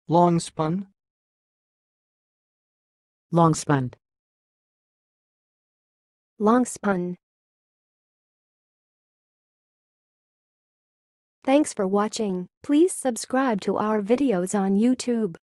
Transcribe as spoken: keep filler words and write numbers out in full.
longspun, longspun, longspun. Thanks for watching. Please subscribe to our videos on YouTube.